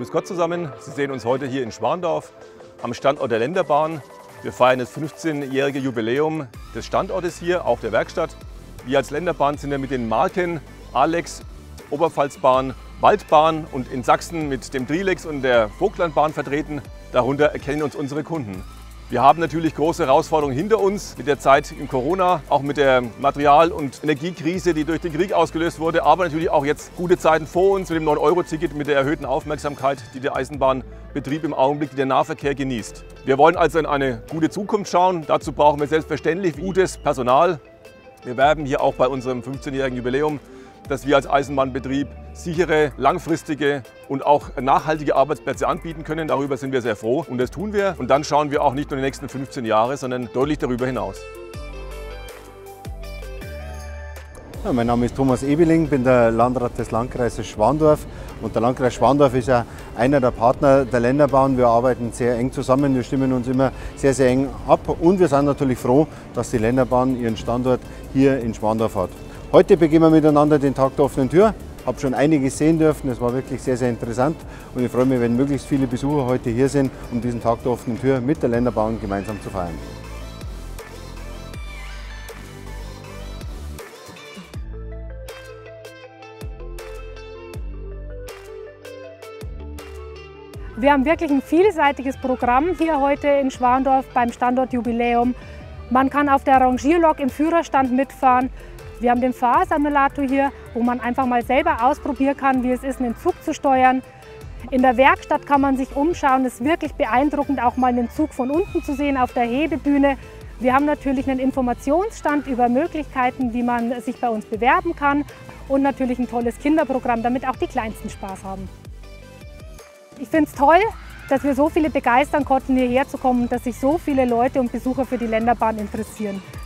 Grüß Gott zusammen, Sie sehen uns heute hier in Schwandorf am Standort der Länderbahn. Wir feiern das 15-jährige Jubiläum des Standortes hier, auch der Werkstatt. Wir als Länderbahn sind ja mit den Marken Alex, Oberpfalzbahn, Waldbahn und in Sachsen mit dem Trilex und der Vogtlandbahn vertreten. Darunter erkennen uns unsere Kunden. Wir haben natürlich große Herausforderungen hinter uns mit der Zeit in Corona, auch mit der Material- und Energiekrise, die durch den Krieg ausgelöst wurde, aber natürlich auch jetzt gute Zeiten vor uns mit dem 9-Euro-Ticket, mit der erhöhten Aufmerksamkeit, die der Eisenbahnbetrieb im Augenblick, die der Nahverkehr genießt. Wir wollen also in eine gute Zukunft schauen. Dazu brauchen wir selbstverständlich gutes Personal. Wir werben hier auch bei unserem 15-jährigen Jubiläum, dass wir als Eisenbahnbetrieb sichere, langfristige und auch nachhaltige Arbeitsplätze anbieten können. Darüber sind wir sehr froh und das tun wir. Und dann schauen wir auch nicht nur die nächsten 15 Jahre, sondern deutlich darüber hinaus. Ja, mein Name ist Thomas Ebeling, bin der Landrat des Landkreises Schwandorf. Und der Landkreis Schwandorf ist ja einer der Partner der Länderbahn. Wir arbeiten sehr eng zusammen, wir stimmen uns immer sehr, sehr eng ab. Und wir sind natürlich froh, dass die Länderbahn ihren Standort hier in Schwandorf hat. Heute begehen wir miteinander den Tag der offenen Tür. Ich habe schon einiges sehen dürfen, es war wirklich sehr, sehr interessant. Und ich freue mich, wenn möglichst viele Besucher heute hier sind, um diesen Tag der offenen Tür mit der Länderbahn gemeinsam zu feiern. Wir haben wirklich ein vielseitiges Programm hier heute in Schwandorf beim Standortjubiläum. Man kann auf der Rangierlok im Führerstand mitfahren. Wir haben den Fahrsimulator hier, wo man einfach mal selber ausprobieren kann, wie es ist, einen Zug zu steuern. In der Werkstatt kann man sich umschauen. Es ist wirklich beeindruckend, auch mal einen Zug von unten zu sehen auf der Hebebühne. Wir haben natürlich einen Informationsstand über Möglichkeiten, wie man sich bei uns bewerben kann. Und natürlich ein tolles Kinderprogramm, damit auch die Kleinsten Spaß haben. Ich finde es toll, dass wir so viele begeistern konnten, hierher zu kommen und dass sich so viele Leute und Besucher für die Länderbahn interessieren.